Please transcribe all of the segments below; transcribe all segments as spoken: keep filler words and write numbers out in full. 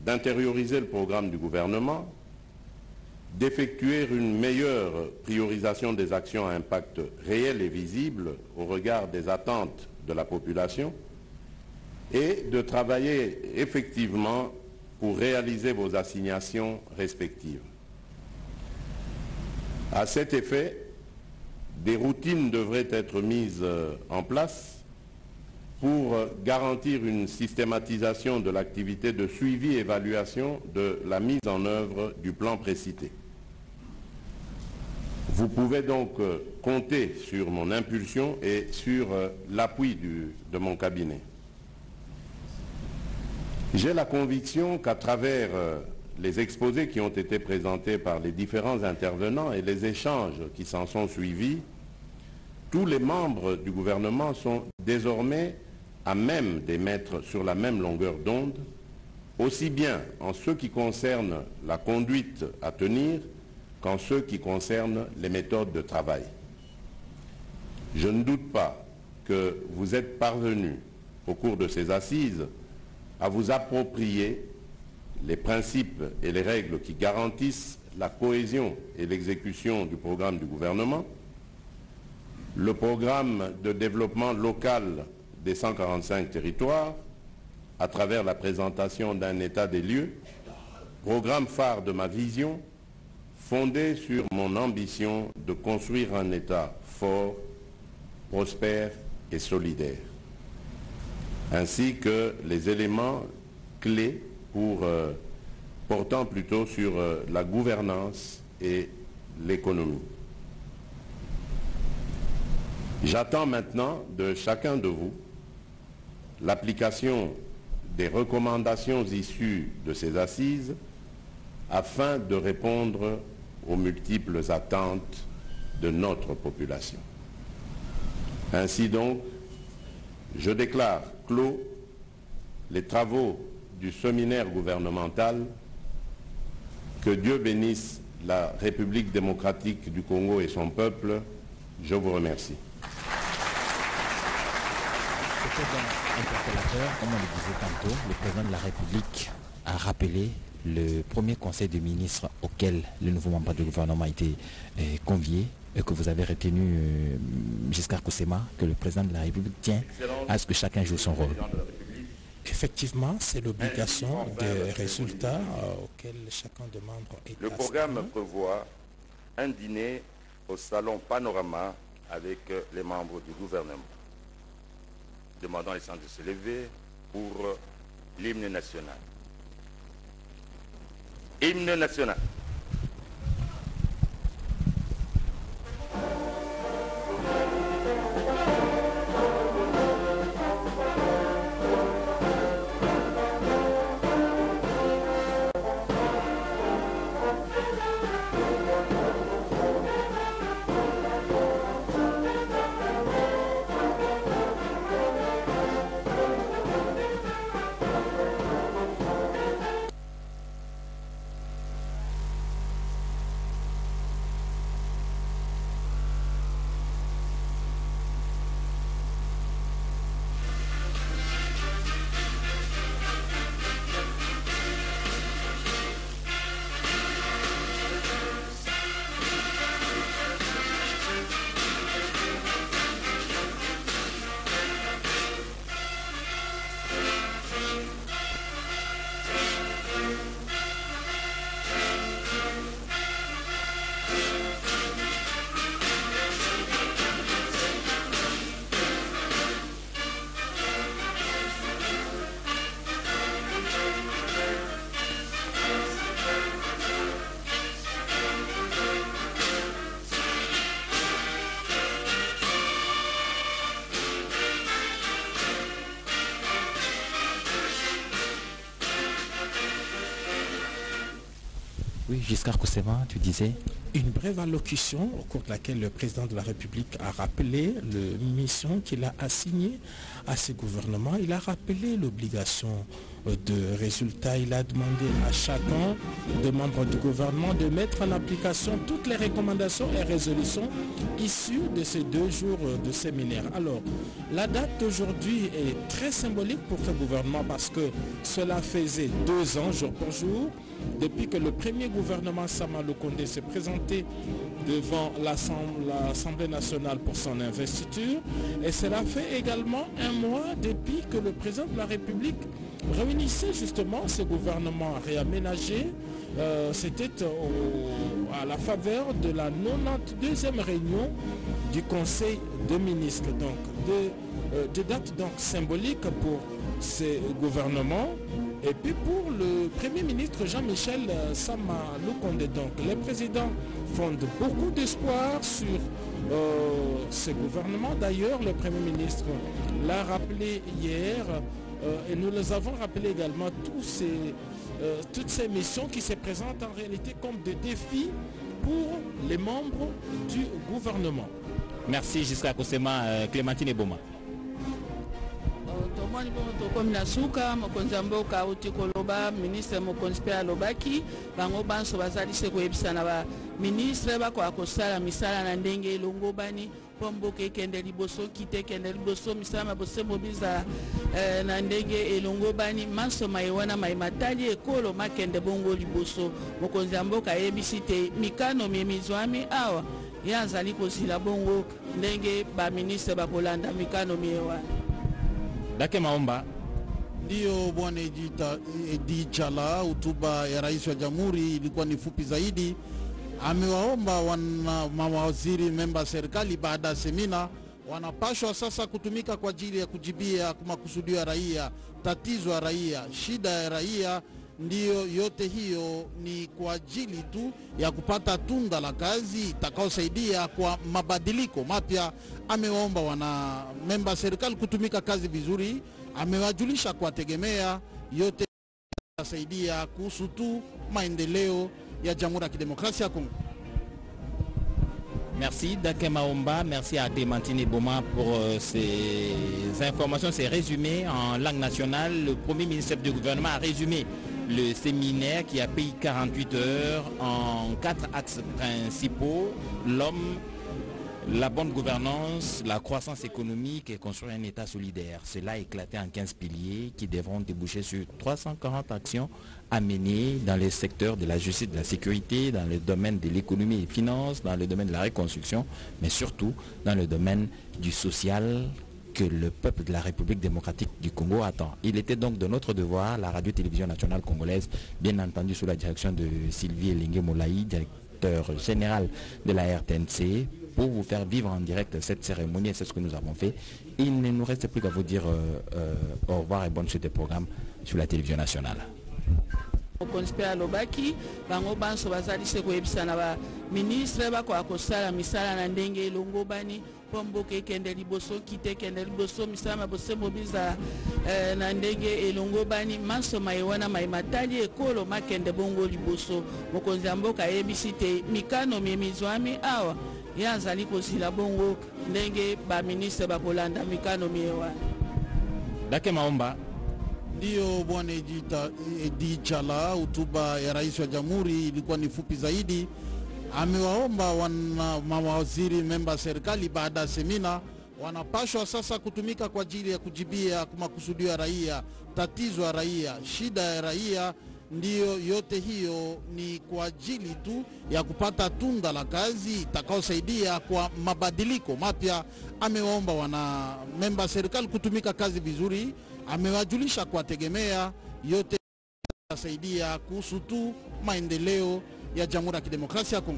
d'intérioriser le programme du gouvernement, d'effectuer une meilleure priorisation des actions à impact réel et visible au regard des attentes de la population et de travailler effectivement pour réaliser vos assignations respectives. À cet effet, des routines devraient être mises en place pour garantir une systématisation de l'activité de suivi et évaluation de la mise en œuvre du plan précité. Vous pouvez donc compter sur mon impulsion et sur l'appui de mon cabinet. J'ai la conviction qu'à travers les exposés qui ont été présentés par les différents intervenants et les échanges qui s'en sont suivis, tous les membres du gouvernement sont désormais à même d'émettre sur la même longueur d'onde, aussi bien en ce qui concerne la conduite à tenir qu'en ce qui concerne les méthodes de travail. Je ne doute pas que vous êtes parvenus, au cours de ces assises, à vous approprier les principes et les règles qui garantissent la cohésion et l'exécution du programme du gouvernement, le programme de développement local des cent quarante-cinq territoires, à travers la présentation d'un état des lieux, programme phare de ma vision, fondé sur mon ambition de construire un État fort, prospère et solidaire, ainsi que les éléments clés pour, euh, portant plutôt sur euh, la gouvernance et l'économie. J'attends maintenant de chacun de vous l'application des recommandations issues de ces assises afin de répondre aux multiples attentes de notre population. Ainsi donc, je déclare clos les travaux du séminaire gouvernemental. Que Dieu bénisse la République démocratique du Congo et son peuple. Je vous remercie. Interpellateur, comme on le disait tantôt, le président de la République a rappelé le premier conseil de ministres auquel le nouveau membre du gouvernement a été euh, convié et que vous avez retenu euh, Giscard Koussema, que le président de la République tient à ce que chacun joue son rôle. Effectivement, c'est l'obligation des résultats euh, auxquels chacun des membres est Le programme prévoit un dîner au salon Panorama avec les membres du gouvernement, demandant les gens de se lever pour l'hymne national. Hymne national. Oui, Giscard Koussema, tu disais. Une brève allocution au cours de laquelle le président de la République a rappelé la mission qu'il a assignée à ce gouvernement. Il a rappelé l'obligation de résultats. Il a demandé à chacun des membres du gouvernement de mettre en application toutes les recommandations et résolutions issues de ces deux jours de séminaire. Alors, la date d'aujourd'hui est très symbolique pour ce gouvernement parce que cela faisait deux ans, jour pour jour, depuis que le premier gouvernement Sama Lukonde s'est présenté devant l'Assemblée nationale pour son investiture. Et cela fait également un mois depuis que le président de la République réunissait justement ce gouvernement réaménagé. Euh, C'était à la faveur de la quatre-vingt-douzième réunion du Conseil des ministres. Donc, de, euh, de dates donc symboliques pour ces gouvernements. Et puis pour le Premier ministre Jean-Michel Sama Lukonde, donc les présidents fondent beaucoup d'espoir sur euh, ce gouvernement. D'ailleurs, le Premier ministre l'a rappelé hier euh, et nous les avons rappelé également tous ces, euh, toutes ces missions qui se présentent en réalité comme des défis pour les membres du gouvernement. Merci Giscard Kosema, euh, Clémentine Eboma. Tomoni bongo tokomi na suka mokonzi ya mboka auti koloba ministre mokonzi mpe alobaki bango banso bazali se koyebisana ba ministre bakoka kosala misala na ndenge elongo bani mpo mboka ekende liboso kite ekende liboso misala mabosembo biza eh, na ndenge elongo bani manso mai wana mai matali ekolo makende bongo liboso mokonzi ya mboka ayebisi te mikano miemizwami awa ye azali kozila bongo ndenge baministre bakolanda mikano mie wana. Dake Maomba. Ndiyo bwana Edi Chala, hotuba ya rais wa jamhuri ilikuwa ni fupi zaidi. Amewaomba wana mawaziri memba serikali baada ya semina wanapashwa sasa kutumika kwa ajili ya kujibia makusudio ya raia, tatizo ya raia, shida ya raia. Ndiyo yote hiyo ni kwa ajili tu ya kupata tunda la kazi itakaosaidia kwa mabadiliko mapya. Amewaomba wana memba serikali kutumika kazi vizuri. Amewajulisha kwa tegemea yote itasaidia kuhusu tu maendeleo ya Jamhuri ya Kidemokrasia ya Kongo. Merci Dake Maomba, merci à Clémentine Eboma pour euh, ces informations, ces résumés en langue nationale. Le premier ministre du gouvernement a résumé le séminaire qui a pris quarante-huit heures en quatre axes principaux: l'homme, la bonne gouvernance, la croissance économique et construire un État solidaire. Cela a éclaté en quinze piliers qui devront déboucher sur trois cent quarante actions à mener dans les secteurs de la justice, de la sécurité, dans le domaine de l'économie et des finances, dans le domaine de la reconstruction, mais surtout dans le domaine du social que le peuple de la République démocratique du Congo attend. Il était donc de notre devoir, la radio-télévision nationale congolaise, bien entendu sous la direction de Sylvie Elingue Moulaï, directeur général de la R T N C, pour vous faire vivre en direct cette cérémonie, et c'est ce que nous avons fait. Il ne nous reste plus qu'à vous dire euh, euh, au revoir et bonne suite des programmes sur la télévision nationale. mokonzi mpe alobaki bango banso bazali se koyebisana ba ministre bakoka kosala misala na ndenge elongo bani mpo mboka ekende liboso kite ekende liboso misala mabosembo biza eh, na ndenge elongo bani manso mai wana mai matali ekolo makende bongo liboso mokonzi ya mboka ayebisi te mikano miemizwami awa ye azali kozila bongo ndenge baministre bakolanda mikano mie wana. Dake Maomba. Ndiyo bwana Edi Chala, hotuba ya rais wa jamhuri ilikuwa ni fupi zaidi. Amewaomba wana mawaziri memba serikali baada ya semina wanapashwa sasa kutumika kwa ajili ya kujibia makusudio ya raia, tatizo ya raia, shida ya raia. Ndiyo yote hiyo ni kwa ajili tu ya kupata tunda la kazi itakaosaidia kwa mabadiliko mapya. Amewaomba wana memba serikali kutumika kazi vizuri. Amewajulisha kwa tegemea yote itasaidia kuhusu tu maendeleo ya Jamhuri ya Kidemokrasia ya Kongo.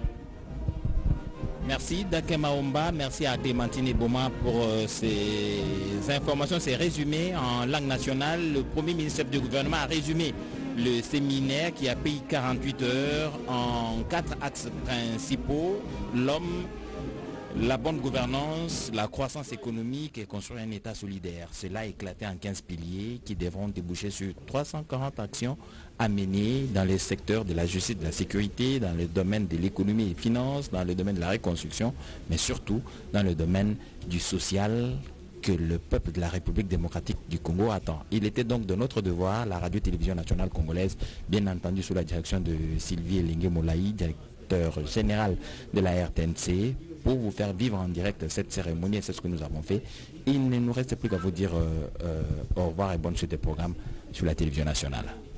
Merci Dake Maomba, merci à Clémentine Eboma pour euh, ces informations, ces résumés en langue nationale. Le premier ministre du gouvernement a résumé le séminaire qui a pris quarante-huit heures en quatre axes principaux: l'homme, la bonne gouvernance, la croissance économique et construire un État solidaire. Cela a éclaté en quinze piliers qui devront déboucher sur trois cent quarante actions à mener dans les secteurs de la justice, de la sécurité, dans le domaine de l'économie et des finances, dans le domaine de la reconstruction, mais surtout dans le domaine du social que le peuple de la République démocratique du Congo attend. Il était donc de notre devoir, la radio-télévision nationale congolaise, bien entendu sous la direction de Sylvie Elingue Moulaï, directeur général de la R T N C, pour vous faire vivre en direct cette cérémonie, et c'est ce que nous avons fait. Il ne nous reste plus qu'à vous dire euh, euh, au revoir et bonne suite des programmes sur la télévision nationale.